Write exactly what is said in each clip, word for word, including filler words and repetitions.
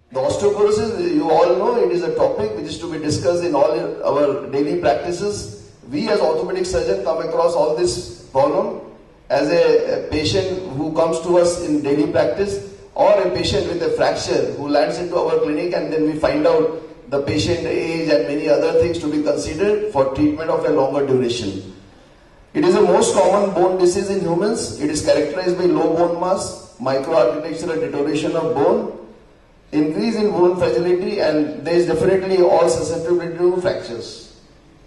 The osteoporosis, you all know, it is a topic which is to be discussed in all our daily practices. We as orthopedic surgeons come across all this problem as a, a patient who comes to us in daily practice, or a patient with a fracture who lands into our clinic, and then we find out the patient age and many other things to be considered for treatment of a longer duration. It is the most common bone disease in humans. It is characterized by low bone mass, microarchitectural deterioration of bone, increase in bone fragility, and there is definitely all susceptibility to fractures.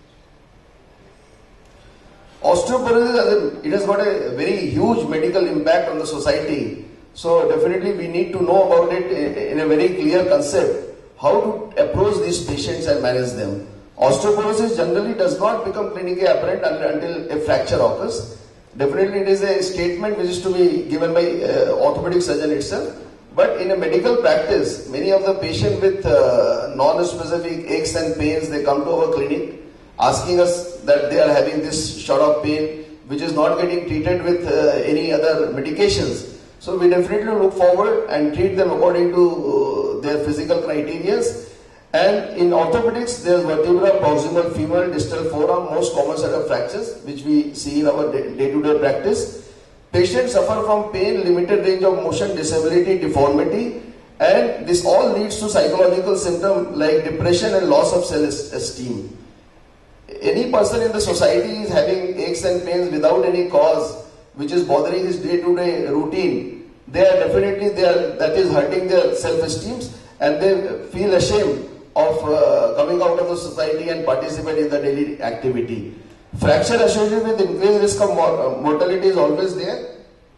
Osteoporosis, it has got a very huge medical impact on the society. So definitely we need to know about it in a very clear concept, how to approach these patients and manage them. Osteoporosis generally does not become clinically apparent until a fracture occurs. Definitely it is a statement which is to be given by uh, orthopedic surgeon itself. But in a medical practice, many of the patients with uh, non-specific aches and pains, they come to our clinic asking us that they are having this sort of pain which is not getting treated with uh, any other medications. So we definitely look forward and treat them according to uh, their physical criteria. And in orthopedics, there is vertebra, proximal femur, distal forearm, most common set of fractures which we see in our day-to-day practice. Patients suffer from pain, limited range of motion, disability, deformity, and this all leads to psychological symptoms like depression and loss of self-esteem. Any person in the society is having aches and pains without any cause, which is bothering his day-to-day routine. They are definitely, they are, that is hurting their self-esteem, and they feel ashamed of uh, coming out of the society and participate in the daily activity. Fracture associated with increased risk of mor mortality is always there.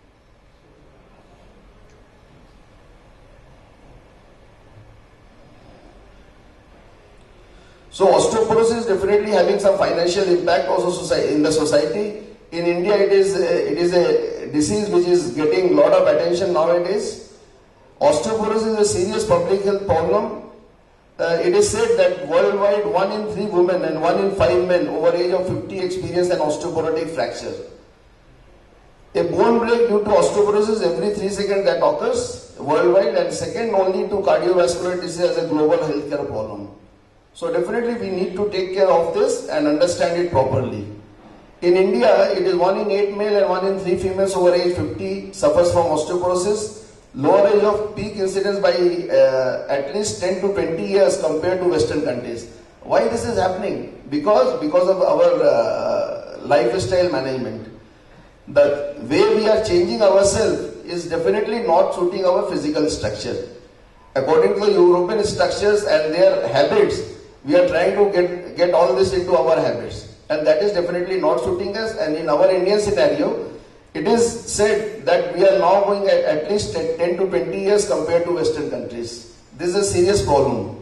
So osteoporosis is definitely having some financial impact also in the society. In India, it is a, it is a disease which is getting a lot of attention nowadays. Osteoporosis is a serious public health problem. Uh, it is said that worldwide one in three women and one in five men over age of fifty experience an osteoporotic fracture. A bone break due to osteoporosis every three seconds that occurs worldwide, and second only to cardiovascular disease as a global healthcare problem. So definitely we need to take care of this and understand it properly. In India, it is one in eight male and one in three females over age fifty suffers from osteoporosis. Lower age of peak incidence by uh, at least ten to twenty years compared to Western countries. Why this is happening? Because, because of our uh, lifestyle management. The way we are changing ourselves is definitely not suiting our physical structure. According to the European structures and their habits, we are trying to get, get all this into our habits. And that is definitely not suiting us. And in our Indian scenario, it is said that we are now going at, at least ten to twenty years compared to Western countries. This is a serious problem.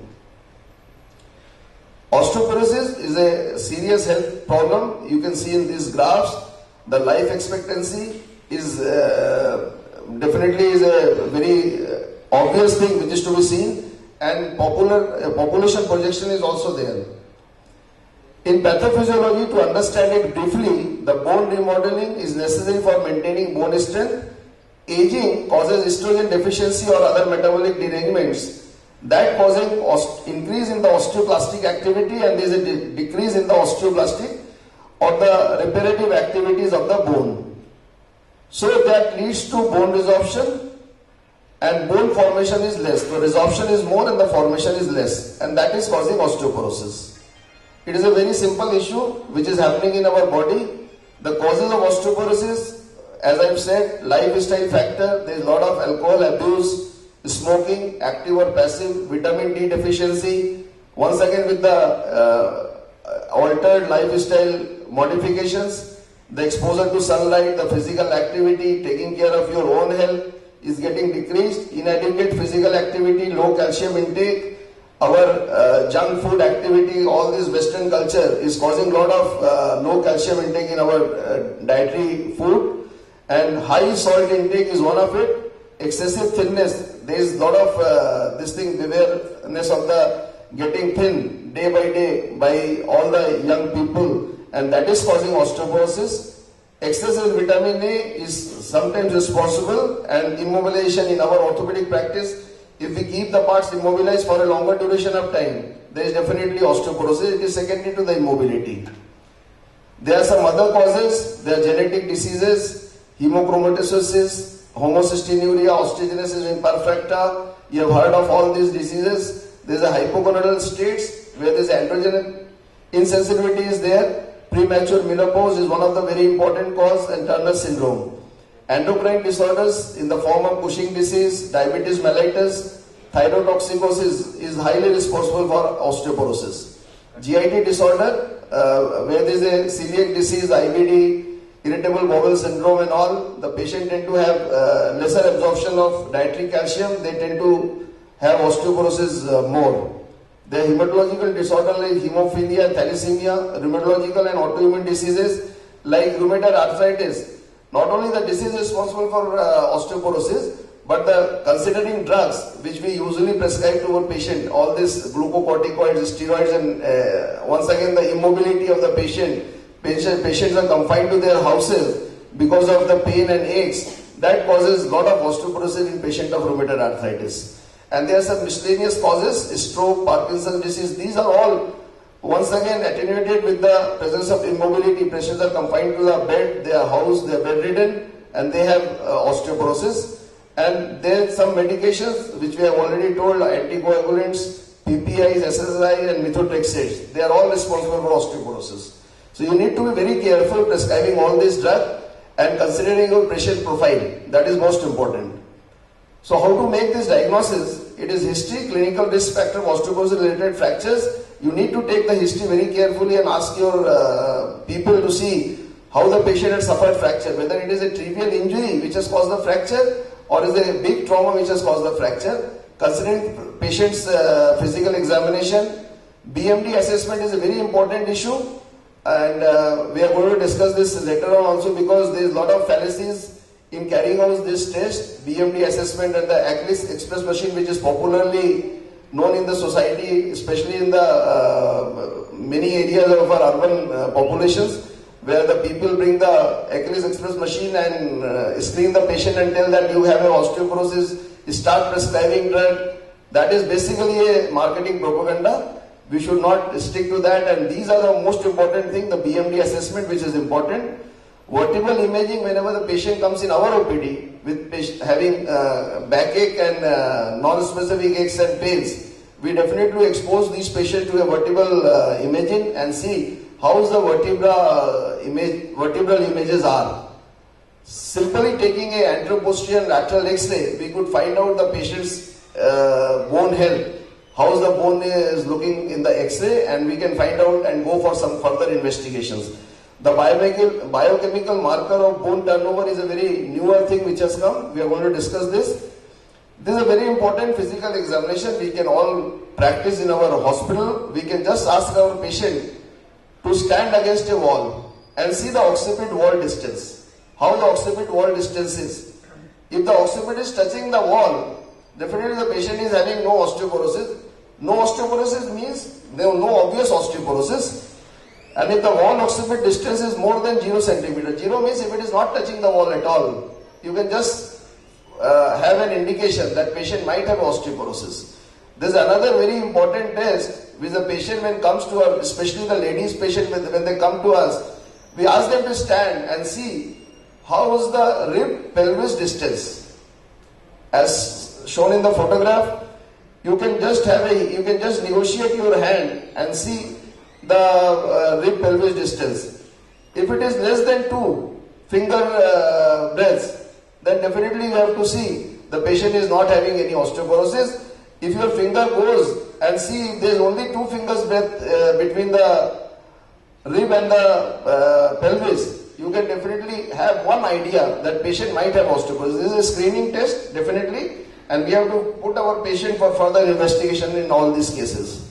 Osteoporosis is a serious health problem. You can see in these graphs, the life expectancy is uh, definitely is a very uh, obvious thing which is to be seen, and popular uh, population projection is also there. In pathophysiology, to understand it briefly, the bone remodeling is necessary for maintaining bone strength. Aging causes estrogen deficiency or other metabolic derangements that causing increase in the osteoclastic activity, and there is a de decrease in the osteoblastic or the reparative activities of the bone. So that leads to bone resorption, and bone formation is less. The resorption is more and the formation is less, and that is causing osteoporosis. It is a very simple issue which is happening in our body. The causes of osteoporosis, as I've said, lifestyle factor, there is a lot of alcohol abuse, smoking, active or passive, vitamin D deficiency, once again with the uh, altered lifestyle modifications, the exposure to sunlight, the physical activity, taking care of your own health is getting decreased, inadequate physical activity, low calcium intake, our uh, junk food activity, all this Western culture is causing a lot of uh, low calcium intake in our uh, dietary food, and high salt intake is one of it. Excessive thinness, there is a lot of uh, this thing, awareness of the getting thin day by day by all the young people, and that is causing osteoporosis. Excessive vitamin A is sometimes responsible, and immobilization in our orthopedic practice If we keep the parts immobilized for a longer duration of time, there is definitely osteoporosis. It is secondary to the immobility. There are some other causes. There are genetic diseases, hemochromatosis, homocystinuria, osteogenesis imperfecta. You have heard of all these diseases. There is a hypogonadal states where there is androgen insensitivity is there. Premature menopause is one of the very important cause, and Turner syndrome. Endocrine disorders in the form of Cushing disease, diabetes mellitus, thyrotoxicosis is highly responsible for osteoporosis. G I T disorder, uh, where there is a celiac disease, I B D, irritable bowel syndrome and all, the patient tend to have uh, lesser absorption of dietary calcium, they tend to have osteoporosis uh, more. The hematological disorder like hemophilia, thalassemia, rheumatological and autoimmune diseases like rheumatoid arthritis. Not only the disease is responsible for uh, osteoporosis, but the considering drugs which we usually prescribe to our patient, all these glucocorticoids, steroids, and uh, once again the immobility of the patient, patient, patients are confined to their houses because of the pain and aches, that causes a lot of osteoporosis in patient of rheumatoid arthritis. And there are some miscellaneous causes, stroke, Parkinson's disease, these are all once again attenuated with the presence of immobility. Patients are confined to the bed, they are housed, they are bedridden, and they have uh, osteoporosis. And there are some medications which we have already told, anticoagulants, P P Is, S S I and methotrexate. They are all responsible for osteoporosis. So you need to be very careful prescribing all these drugs and considering your patient profile. That is most important. So how to make this diagnosis? It is history, clinical risk factor of osteoporosis related fractures. You need to take the history very carefully and ask your uh, people to see how the patient has suffered fracture, whether it is a trivial injury which has caused the fracture or is it a big trauma which has caused the fracture. Considering patient's uh, physical examination, B M D assessment is a very important issue, and uh, we are going to discuss this later on also because there is a lot of fallacies in carrying out this test, B M D assessment and the Achilles Express machine, which is popularly known in the society, especially in the uh, many areas of our urban uh, populations, where the people bring the Achilles Express machine and uh, screen the patient and tell that you have an osteoporosis, start prescribing drug. That is basically a marketing propaganda. We should not stick to that, and these are the most important thing, the B M D assessment, which is important. Vertebral imaging, whenever the patient comes in our O P D with having uh, backache and uh, non-specific aches and pains, we definitely expose these patients to a vertebral uh, imaging and see how the vertebra uh, image, vertebral images are. Simply taking a anteroposterior lateral X-ray, we could find out the patient's uh, bone health, how the bone is looking in the X-ray, and we can find out and go for some further investigations. The biochemical, biochemical marker of bone turnover is a very newer thing which has come. We are going to discuss this. This is a very important physical examination. We can all practice in our hospital. We can just ask our patient to stand against a wall and see the occiput wall distance. How the occiput wall distance is. If the occiput is touching the wall, definitely the patient is having no osteoporosis. No osteoporosis means there is no obvious osteoporosis. And if the wall occiput distance is more than zero centimeter, zero means if it is not touching the wall at all, you can just uh, have an indication that patient might have osteoporosis. There is another very important test which the patient when comes to us, especially the ladies patient when they come to us, we ask them to stand and see how is the rib pelvis distance. As shown in the photograph, you can just have a, you can just negotiate your hand and see the uh, rib pelvis distance. If it is less than two finger uh, breadths, then definitely you have to see the patient is not having any osteoporosis. If your finger goes and see if there is only two fingers breadth uh, between the rib and the uh, pelvis, you can definitely have one idea that patient might have osteoporosis. This is a screening test, definitely, and we have to put our patient for further investigation in all these cases.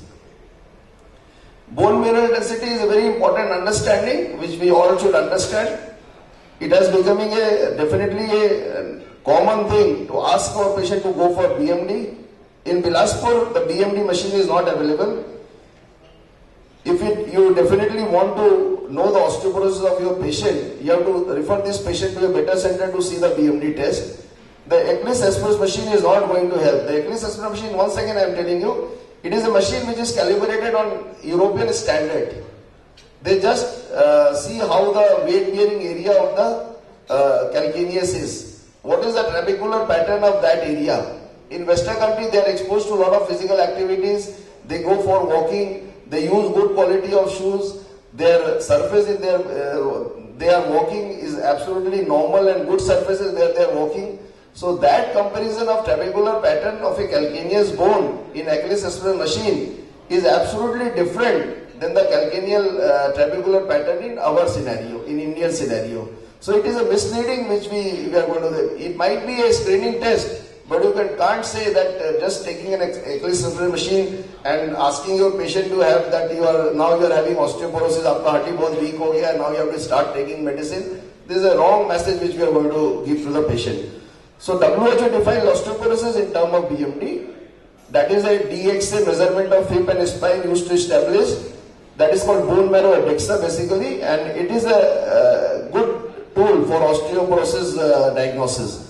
Bone mineral density is a very important understanding which we all should understand. It has becoming a definitely a common thing to ask our patient to go for B M D. In Bilaspur, the B M D machine is not available. If it, you definitely want to know the osteoporosis of your patient, you have to refer this patient to a better center to see the B M D test. the Eclipse Express machine is not going to help. The Eclipse Express machine, once again I am telling you, it is a machine which is calibrated on European standard. They just uh, see how the weight bearing area of the uh, calcaneus is. What is the trabecular pattern of that area? In Western country, they are exposed to a lot of physical activities. They go for walking. They use good quality of shoes. Their surface in their uh, they are walking is absolutely normal and good surfaces where they are walking. So that comparison of trabecular pattern of a calcaneus bone in Achilles express machine is absolutely different than the calcaneal uh, trabecular pattern in our scenario, in Indian scenario. So it is a misleading which we, we are going to do. It might be a screening test, but you can, can't say that uh, just taking an Achilles express machine and asking your patient to have that you are now you are having osteoporosis, aapka hati bahut weak ho gaya, now you have to start taking medicine. This is a wrong message which we are going to give to the patient. So W H O defines osteoporosis in terms of B M D. That is a D X A measurement of hip and spine used to establish. That is called bone marrow adductor basically, and it is a uh, good tool for osteoporosis uh, diagnosis.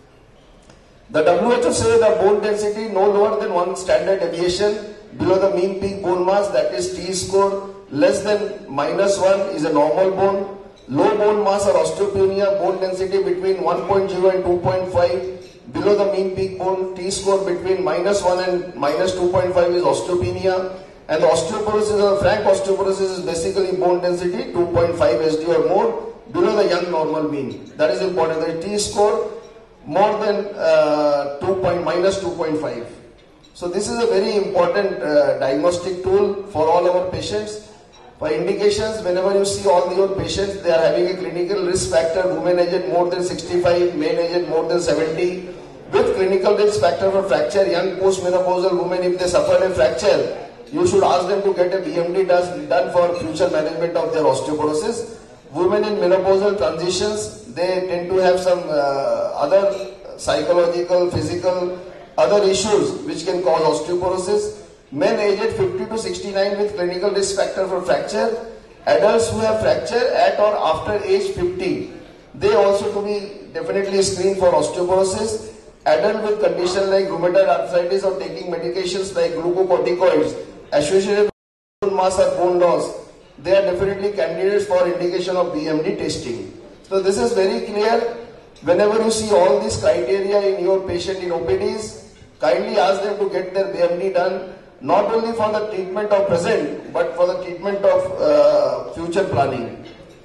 The W H O says the bone density no lower than one standard deviation below the mean peak bone mass, that is T score, less than minus one is a normal bone. Low bone mass or osteopenia, bone density between one point zero and two point five, below the mean peak bone, T score between minus one and minus two point five is osteopenia. And the osteoporosis or frank osteoporosis is basically bone density two point five S D or more, below the young normal mean. That is important. The T score more than uh, two point, minus two point five. So this is a very important uh, diagnostic tool for all our patients. For indications, whenever you see all your patients, they are having a clinical risk factor, women aged more than sixty-five, men aged more than seventy, with clinical risk factor for fracture, young postmenopausal women, if they suffer a fracture, you should ask them to get a B M D done, done for future management of their osteoporosis. Women in menopausal transitions, they tend to have some uh, other psychological, physical, other issues which can cause osteoporosis. Men aged fifty to sixty-nine with clinical risk factor for fracture. Adults who have fracture at or after age fifty, they also to be definitely screened for osteoporosis. Adult with condition like rheumatoid arthritis or taking medications like glucocorticoids associated with bone mass or bone loss, they are definitely candidates for indication of B M D testing. So this is very clear. Whenever you see all these criteria in your patient in O P Ds, kindly ask them to get their B M D done, not only for the treatment of present, but for the treatment of uh, future planning.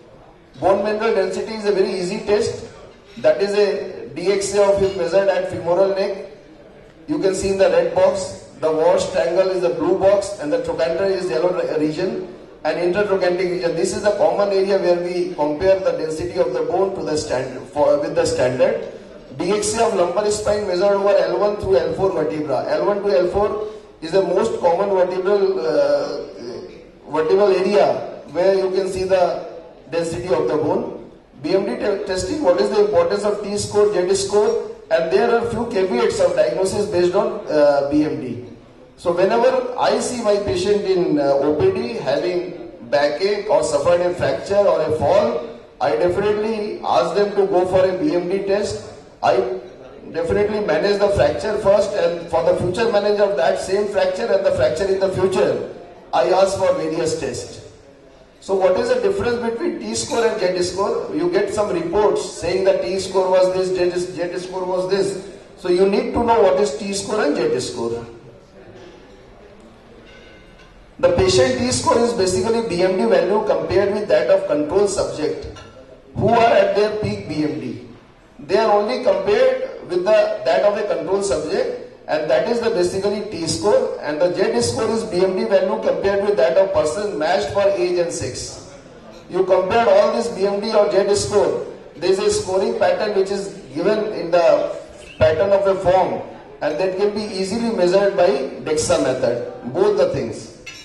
Bone mineral density is a very easy test. That is a D X A of hip measured at femoral neck. You can see in the red box, the washed triangle is the blue box, and the trochanter is yellow region, and intertrochanteric region. This is the common area where we compare the density of the bone to the standard for with the standard. D X A of lumbar spine measured over L one through L four vertebra. L one to L four is the most common vertebral uh, vertebral area where you can see the density of the bone. B M D testing, what is the importance of T score, Z score, and there are few caveats of diagnosis based on uh, B M D. So whenever I see my patient in uh, O P D having backache or suffered a fracture or a fall, I definitely ask them to go for a B M D test. I definitely manage the fracture first, and for the future manage of that same fracture and the fracture in the future, I ask for various tests. So what is the difference between T score and Z score? You get some reports saying that T score was this, Z score was this. So you need to know what is T score and Z score. The patient T score is basically B M D value compared with that of control subject who are at their peak B M D. They are only compared with the that of a control subject, and that is the basically T score, and the Z score is B M D value compared with that of person matched for age and sex. You compare all this B M D or Z score, there is a scoring pattern which is given in the pattern of a form, and that can be easily measured by DEXA method, both the things.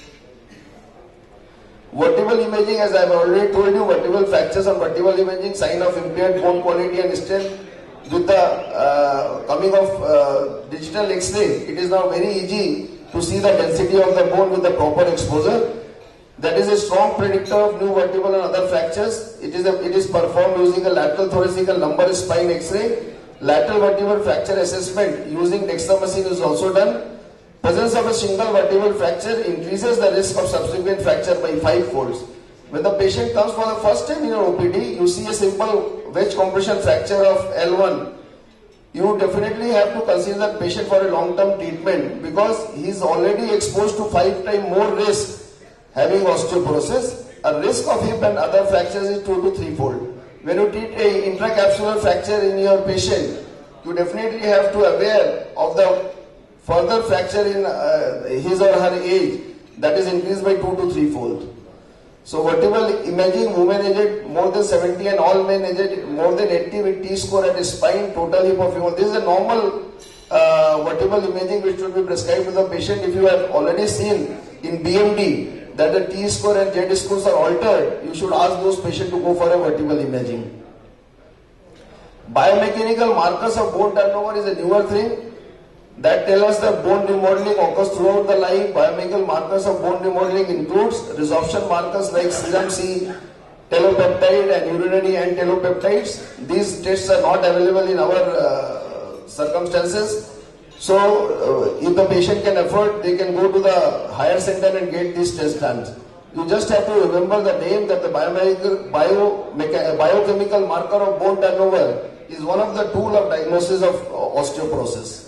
Vertebral imaging, as I have already told you, vertebral fractures on vertebral imaging, sign of impaired bone quality and strength. With the uh, coming of uh, digital X-ray, it is now very easy to see the density of the bone with the proper exposure. That is a strong predictor of new vertebral and other fractures. It is, a, it is performed using a lateral thoracic and lumbar spine X-ray. Lateral vertebral fracture assessment using DEXA machine is also done. Presence of a single vertebral fracture increases the risk of subsequent fracture by five folds. When the patient comes for the first time in your O P D, you see a simple wedge compression fracture of L one. You definitely have to consider that patient for a long-term treatment because he is already exposed to five times more risk having osteoporosis. A risk of hip and other fractures is two to three fold. When you treat a intracapsular fracture in your patient, you definitely have to aware of the further fracture in uh, his or her age that is increased by two to three fold. So vertebral imaging, women aged more than seventy and all men aged more than eighty with T-score at spine, total hip of femur. This is a normal uh, vertebral imaging which should be prescribed to the patient. If you have already seen in B M D that the T-score and Z-scores are altered, you should ask those patients to go for a vertebral imaging. Biomechanical markers of bone turnover is a newer thing that tell us that bone remodeling occurs throughout the life. Biomechanical markers of bone remodeling includes resorption markers like serum C, telopeptide and urinary and telopeptides. These tests are not available in our uh, circumstances. So uh, if the patient can afford, they can go to the higher center and get these tests done. You just have to remember the name that the biomechanical, bio, biochemical marker of bone turnover is one of the tools of diagnosis of osteoporosis.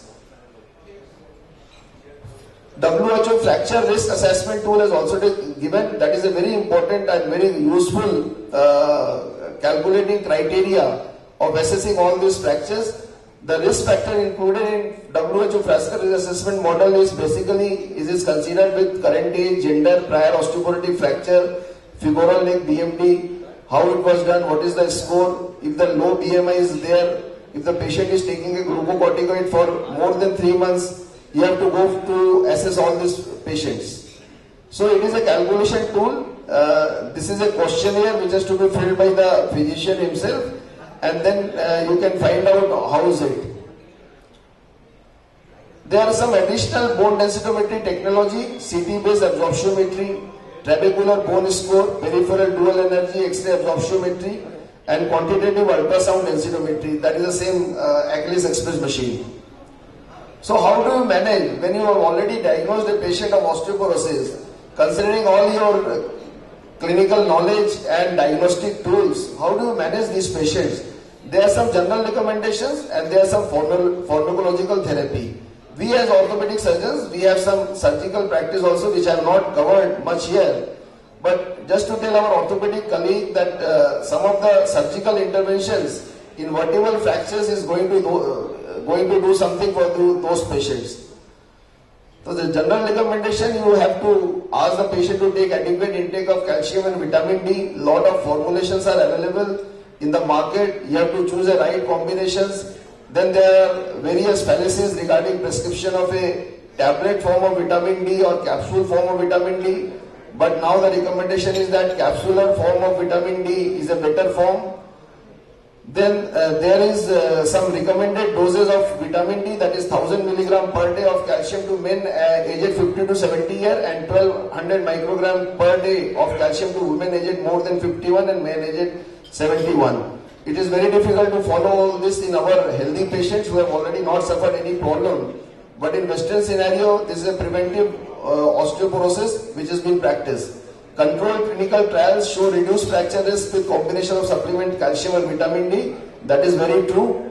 W H O fracture risk assessment tool is also given. That is a very important and very useful uh, calculating criteria of assessing all these fractures. The risk factor included in W H O fracture risk assessment model is basically is, is considered with current age, gender, prior osteoporotic fracture, femoral neck B M D, how it was done, what is the score, if the low B M I is there, if the patient is taking a glucocorticoid for more than three months, you have to go to assess all these patients. So it is a calculation tool. Uh, this is a questionnaire which has to be filled by the physician himself, and then uh, you can find out how is it. There are some additional bone densitometry technology, C T based absorptiometry, trabecular bone score, peripheral dual energy X-ray absorptiometry, and quantitative ultrasound densitometry. That is the same uh, Achilles Express machine. So how do you manage when you have already diagnosed a patient of osteoporosis, considering all your clinical knowledge and diagnostic tools? How do you manage these patients? There are some general recommendations and there are some pharmacological therapy. We as orthopedic surgeons, we have some surgical practice also which I have not covered much here. But just to tell our orthopedic colleague that uh, some of the surgical interventions in vertebral fractures is going to do, uh, going to do something for the, those patients. So the general recommendation, you have to ask the patient to take adequate intake of calcium and vitamin D. Lot of formulations are available in the market. You have to choose the right combinations. Then there are various fallacies regarding prescription of a tablet form of vitamin D or capsule form of vitamin D. But now the recommendation is that capsular form of vitamin D is a better form. Then uh, there is uh, some recommended doses of vitamin D, that is one thousand milligram per day of calcium to men uh, aged fifty to seventy years and twelve hundred microgram per day of calcium to women aged more than fifty-one and men aged seventy-one. It is very difficult to follow all this in our healthy patients who have already not suffered any problem. But in Western scenario, this is a preventive uh, osteoporosis which has been practiced. Controlled clinical trials show reduced fracture risk with combination of supplement calcium and vitamin D. That is very true.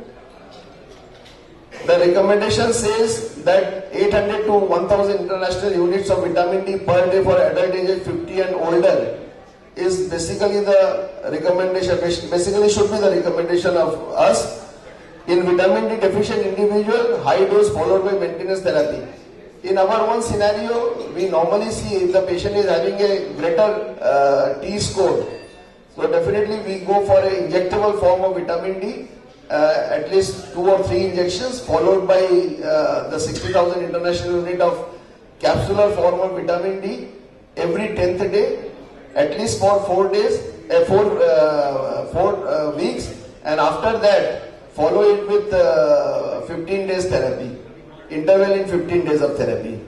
The recommendation says that eight hundred to one thousand international units of vitamin D per day for adult aged fifty and older is basically the recommendation, basically should be the recommendation of us. In vitamin D deficient individual, high dose followed by maintenance therapy. In our one scenario, we normally see if the patient is having a greater uh, T-score. So definitely we go for an injectable form of vitamin D, uh, at least two or three injections followed by uh, the sixty thousand international unit of capsular form of vitamin D every tenth day, at least for four days, uh, four, uh, four uh, weeks, and after that follow it with uh, fifteen days therapy. Interval in fifteen days of therapy.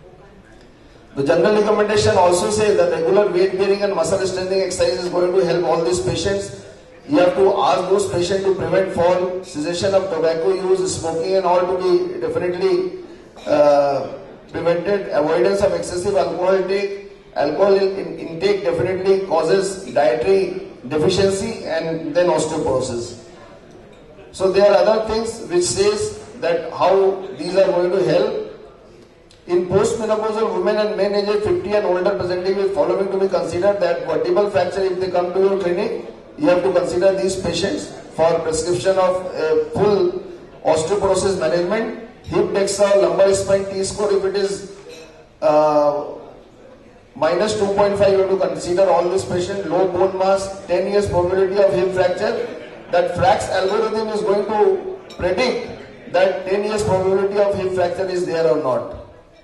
The general recommendation also says that regular weight bearing and muscle strengthening exercise is going to help all these patients. You have to ask those patients to prevent fall, cessation of tobacco use, smoking and all to be definitely uh, prevented, avoidance of excessive alcohol intake. Alcohol in intake definitely causes dietary deficiency and then osteoporosis. So there are other things which says that how these are going to help. In postmenopausal women and men aged fifty and older presenting with following to be considered, that vertebral fracture, if they come to your clinic, you have to consider these patients for prescription of uh, full osteoporosis management. Hip DEXA, lumbar spine T-score, if it is uh, minus two point five, you have to consider all this patient. Low bone mass, ten years probability of hip fracture. That Frax algorithm is going to predict that ten years probability of hip fracture is there or not.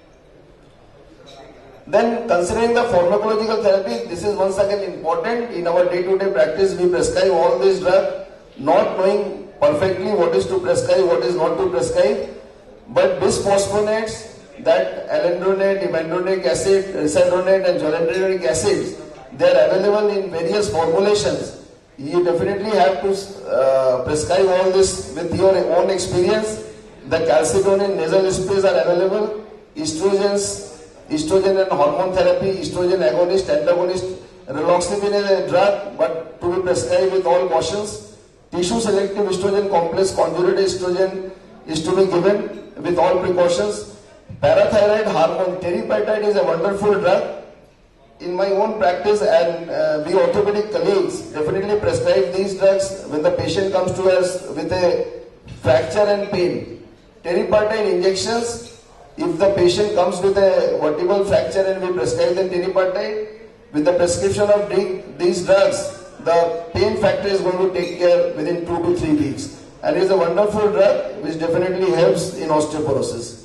Then considering the pharmacological therapy, this is once again important. In our day-to-day practice, we prescribe all these drugs, not knowing perfectly what is to prescribe, what is not to prescribe. But bisphosphonates, that alendronate, ibandronic acid, risedronate and zoledronic acids, they are available in various formulations. You definitely have to uh, prescribe all this with your own experience. The calcitonin nasal sprays are available. Estrogens, estrogen and hormone therapy, estrogen agonist, antagonist. Raloxifene is a drug, but to be prescribed with all cautions. Tissue selective estrogen complex, conjugate estrogen is to be given with all precautions. Parathyroid hormone, teriparatide is a wonderful drug. In my own practice and uh, we orthopedic colleagues definitely prescribe these drugs when the patient comes to us with a fracture and pain. Teriparatide injections, if the patient comes with a vertebral fracture and we prescribe them teriparatide, with the prescription of these drugs, the pain factor is going to take care within two to three weeks. And it is a wonderful drug which definitely helps in osteoporosis.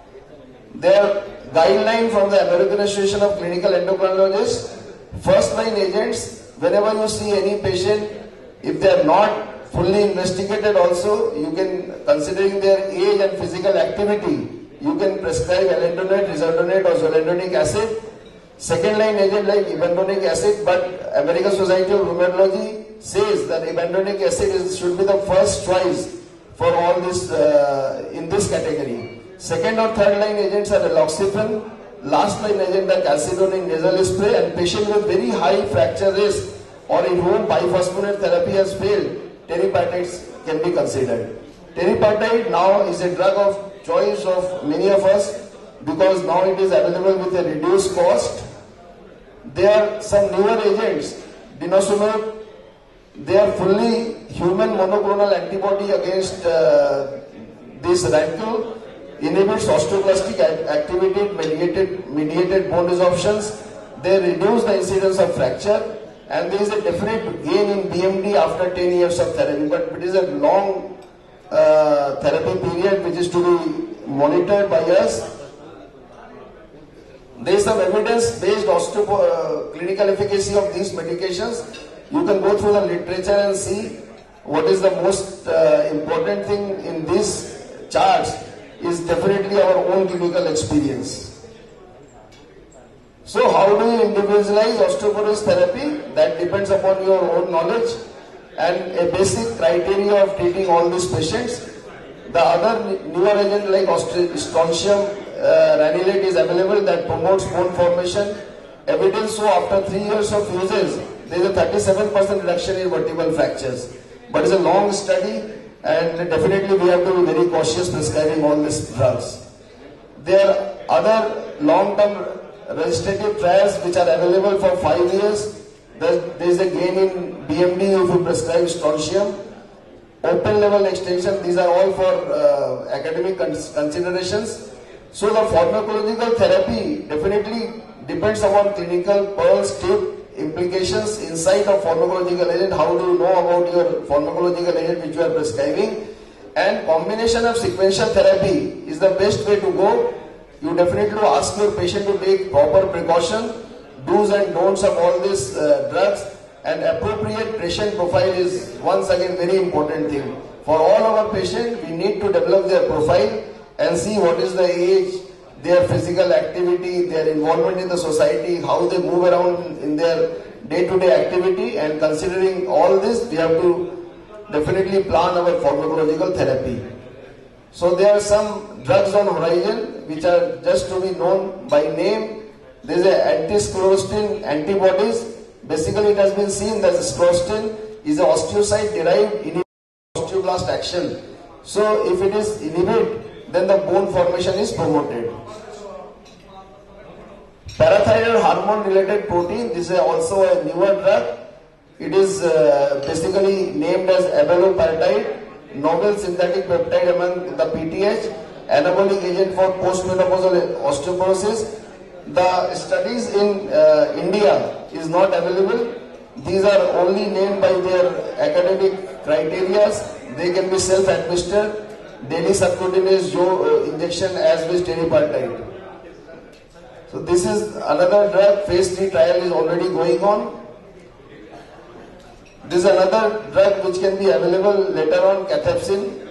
There guideline from the American Association of Clinical Endocrinologists, first line agents, whenever you see any patient, if they are not fully investigated also, you can, considering their age and physical activity, you can prescribe alendronate, risedronate or zoledronic acid. Second line agent like ibandronic acid, but American Society of Rheumatology says that ibandronic acid is, should be the first choice for all this uh, in this category. Second or third line agents are raloxifene, last line agent are calcitonin nasal spray, and patient with very high fracture risk or in whom biphosphonate therapy has failed, teriparatides can be considered. Teriparatide now is a drug of choice of many of us because now it is available with a reduced cost. There are some newer agents, denosumab, they are fully human monoclonal antibody against uh, this rancor. Inhibits osteoclastic activity, mediated, mediated bone resorptions. They reduce the incidence of fracture, and there is a definite gain in B M D after ten years of therapy. But it is a long uh, therapy period which is to be monitored by us. There is some evidence-based osteopo uh, clinical efficacy of these medications. You can go through the literature and see what is the most uh, important thing in these charts. Is definitely our own clinical experience. So how do you individualize osteoporosis therapy? That depends upon your own knowledge and a basic criteria of treating all these patients. The other newer agent like strontium uh, ranulate is available that promotes bone formation. Evidence so after three years of uses, there is a thirty-seven percent reduction in vertebral fractures. But it's a long study. And definitely we have to be very cautious prescribing all these drugs. There are other long-term registrative trials which are available for five years. There is a gain in B M D if you prescribe strontium. Open label extension, these are all for uh, academic cons considerations. So the pharmacological therapy definitely depends upon clinical pulse, tip, implications, insight of pharmacological agent, how do you know about your pharmacological agent which you are prescribing, and combination of sequential therapy is the best way to go. You definitely ask your patient to take proper precaution, do's and don'ts of all these uh, drugs, and appropriate patient profile is once again very important thing. For all our patients, we need to develop their profile and see what is the age, their physical activity, their involvement in the society, how they move around in their day-to-day activity, and considering all this, we have to definitely plan our pharmacological therapy. So there are some drugs on horizon which are just to be known by name. There is a anti-sclerostin antibodies. Basically, it has been seen that sclerostin is an osteocyte-derived inhibitor of osteoblast action. So if it is inhibited, then the bone formation is promoted. Parathyroid hormone-related protein. This is also a newer drug. It is uh, basically named as abaloparatide, novel synthetic peptide among the P T H, anabolic agent for postmenopausal osteoporosis. The studies in uh, India is not available. These are only named by their academic criteria. They can be self-administered, daily subcutaneous uh, injection as with teriparatide. So this is another drug. Phase three trial is already going on. This is another drug which can be available later on, cathepsin.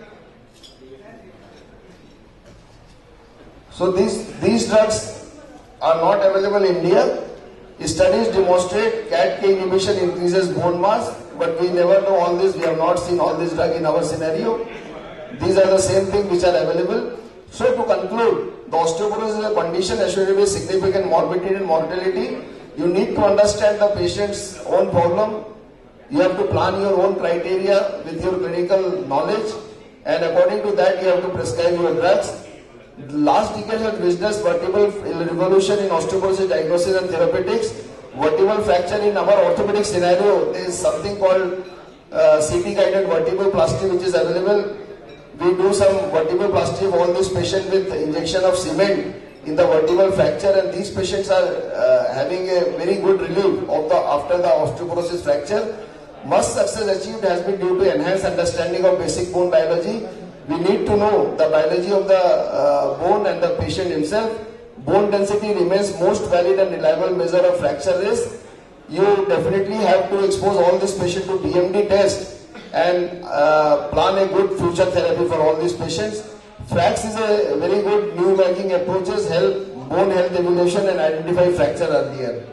So these, these drugs are not available in India. Studies demonstrate C A T K inhibition increases bone mass, but we never know all this. We have not seen all this drug in our scenario. These are the same thing which are available. So to conclude, the osteoporosis is a condition associated with significant morbidity and mortality. You need to understand the patient's own problem. You have to plan your own criteria with your clinical knowledge, and according to that you have to prescribe your drugs. The last decade has witnessed vertebral revolution in osteoporosis diagnosis and therapeutics. Vertebral fracture in our orthopedic scenario, there is something called uh, C T guided vertebroplasty which is available. We do some vertebroplasty of all these patients with injection of cement in the vertebral fracture, and these patients are uh, having a very good relief of the after the osteoporosis fracture. Much success achieved has been due to enhanced understanding of basic bone biology. We need to know the biology of the uh, bone and the patient himself. Bone density remains most valid and reliable measure of fracture risk. You definitely have to expose all these patients to B M D test and uh, plan a good future therapy for all these patients. FRAX is a very good new making approaches, help bone health evaluation and identify fracture earlier.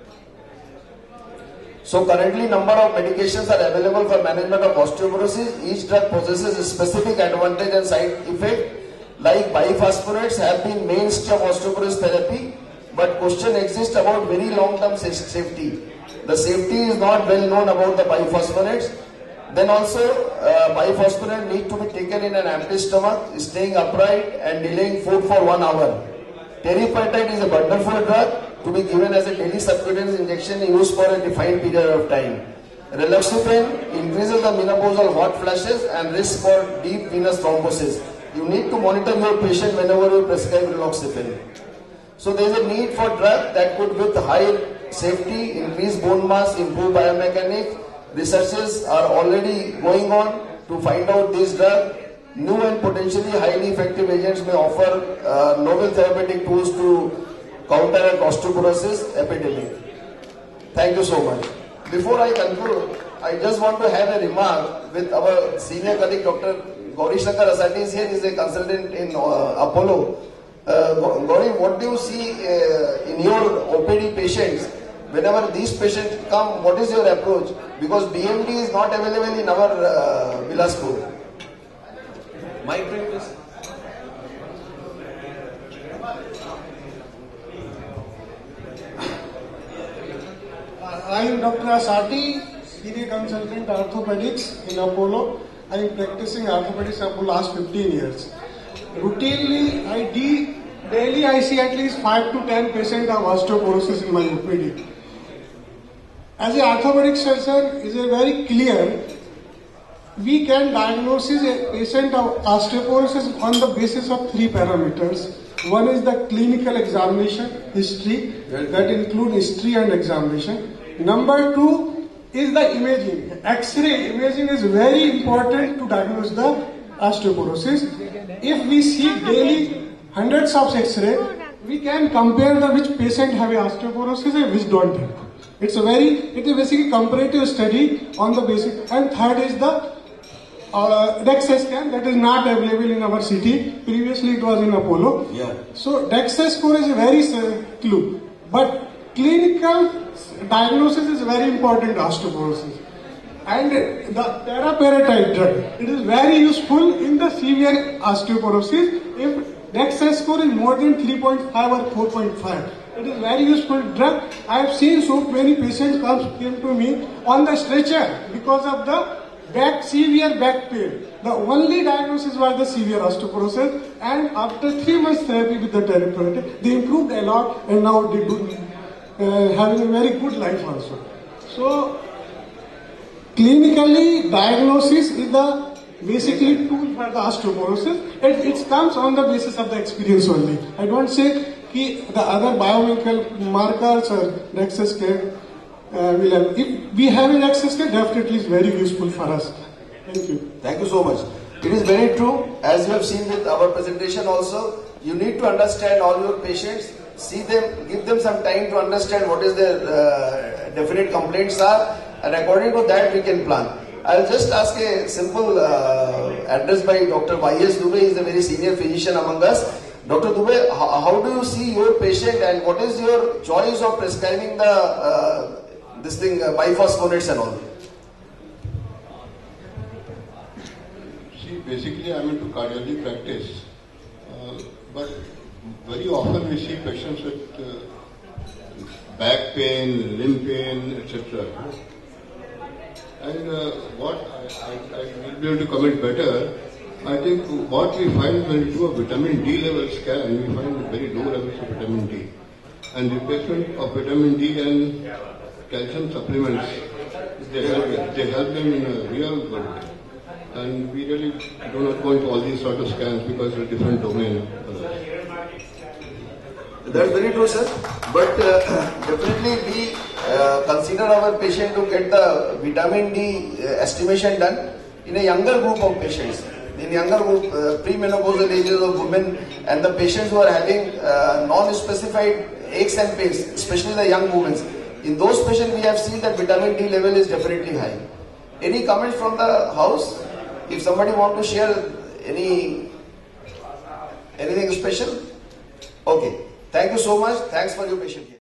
So currently number of medications are available for management of osteoporosis. Each drug possesses a specific advantage and side effect. Like biphosphonates have been mainstay of osteoporosis therapy, but question exists about very long-term safety. The safety is not well known about the biphosphonates. Then also uh, biphosphonate need to be taken in an empty stomach, staying upright and delaying food for one hour. Teriparatide is a wonderful drug to be given as a daily subcutaneous injection used for a defined period of time. Raloxifene increases the menopausal hot flashes and risk for deep venous thrombosis. You need to monitor your patient whenever you prescribe raloxifene. So there is a need for drug that could with high safety, increase bone mass, improve biomechanics. Researches are already going on to find out this drug. New and potentially highly effective agents may offer uh, novel therapeutic tools to counteract osteoporosis epidemic. Thank you so much. Before I conclude, I just want to have a remark with our senior colleague Doctor Gauri Shankar Asati is here. He is a consultant in uh, Apollo. Uh, Gauri, what do you see uh, in your O P D patients? Whenever these patients come, what is your approach? Because B M D is not available in our uh, Bilaspur. My please. I am Doctor Asati, Senior Consultant Orthopedics in Apollo. I am practicing orthopedics for the last fifteen years. Routinely, I de daily I see at least five to ten patients of osteoporosis in my O P D. As an orthopedic surgeon, it is very clear we can diagnose a patient of osteoporosis on the basis of three parameters. One is the clinical examination history, that includes history and examination. Number two is the imaging. X-ray imaging is very important to diagnose the osteoporosis. If we see daily hundreds of X-ray, we can compare the which patient have osteoporosis and which don't have. It's a very, it is basically comparative study on the basis. And third is the uh, DEXA scan that is not available in our city. Previously it was in Apollo. Yeah. So DEXA score is a very uh, clue. But clinical diagnosis is very important in osteoporosis. And the teriparatide drug, it is very useful in the severe osteoporosis if DEXA score is more than three point five or four point five. It is very useful drug. I have seen so many patients come came to me on the stretcher because of the back severe back pain. The only diagnosis was the severe osteoporosis, and after three months therapy with the therapeutic, they improved a lot, and now they do uh, having a very good life also. So clinically, diagnosis is the basically tool for the osteoporosis. It, it comes on the basis of the experience only. I don't say ki the other biochemical markers or DEXA scale uh, will have. If we have an DEXA scale, definitely is very useful for us. Thank you. Thank you so much. It is very true. As you have seen with our presentation also, you need to understand all your patients, see them, give them some time to understand what is their uh, definite complaints are, and according to that we can plan. I'll just ask a simple uh, address by Doctor Y S Dubey. He is a very senior physician among us. Doctor Dubey, how, how do you see your patient, and what is your choice of prescribing the uh, this thing uh, biphosphonates and all? See, basically I'm into cardiology practice, uh, but very often we see patients with uh, back pain, limb pain, et cetera. And uh, what I, I, I will be able to comment better. I think what we find when we do a vitamin D level scan, we find very low levels of vitamin D. And replacement of vitamin D and calcium supplements, they help, they help them in a real world. And we really do not go into all these sort of scans because it's a different domain. That's very true, sir. But uh, definitely we uh, consider our patient to get the vitamin D uh, estimation done in a younger group of patients. In younger group, uh, premenopausal ages of women, and the patients who are having uh, non-specified aches and pains, especially the young women. In those patients, we have seen that vitamin D level is definitely high. Any comments from the house? If somebody want to share any anything special? Okay. Thank you so much. Thanks for your patience.